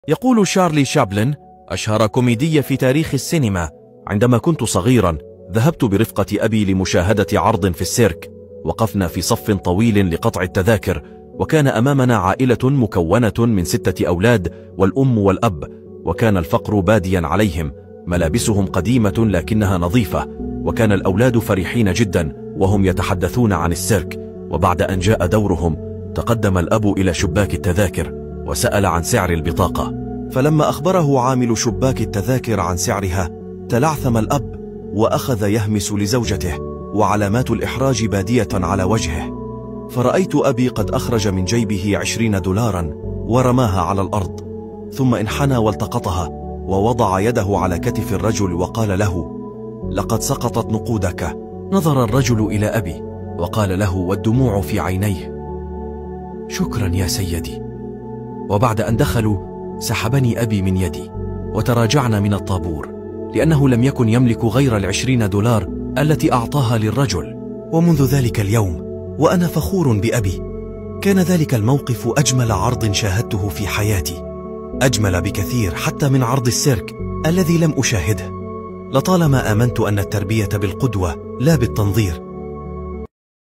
يقول شارلي شابلن أشهر كوميدي في تاريخ السينما: عندما كنت صغيرا ذهبت برفقة أبي لمشاهدة عرض في السيرك. وقفنا في صف طويل لقطع التذاكر، وكان أمامنا عائلة مكونة من 6 أولاد والأم والأب، وكان الفقر باديا عليهم، ملابسهم قديمة لكنها نظيفة، وكان الأولاد فرحين جدا وهم يتحدثون عن السيرك. وبعد أن جاء دورهم تقدم الأب إلى شباك التذاكر وسأل عن سعر البطاقة، فلما أخبره عامل شباك التذاكر عن سعرها تلعثم الأب وأخذ يهمس لزوجته، وعلامات الإحراج بادية على وجهه. فرأيت أبي قد أخرج من جيبه 20 دولارا ورماها على الأرض، ثم انحنى والتقطها ووضع يده على كتف الرجل وقال له: لقد سقطت نقودك. نظر الرجل إلى أبي وقال له والدموع في عينيه: شكرا يا سيدي. وبعد أن دخلوا سحبني أبي من يدي وتراجعنا من الطابور، لأنه لم يكن يملك غير 20 دولار التي أعطاها للرجل. ومنذ ذلك اليوم وأنا فخور بأبي. كان ذلك الموقف أجمل عرض شاهدته في حياتي، أجمل بكثير حتى من عرض السيرك الذي لم أشاهده. لطالما آمنت أن التربية بالقدوة لا بالتنظير،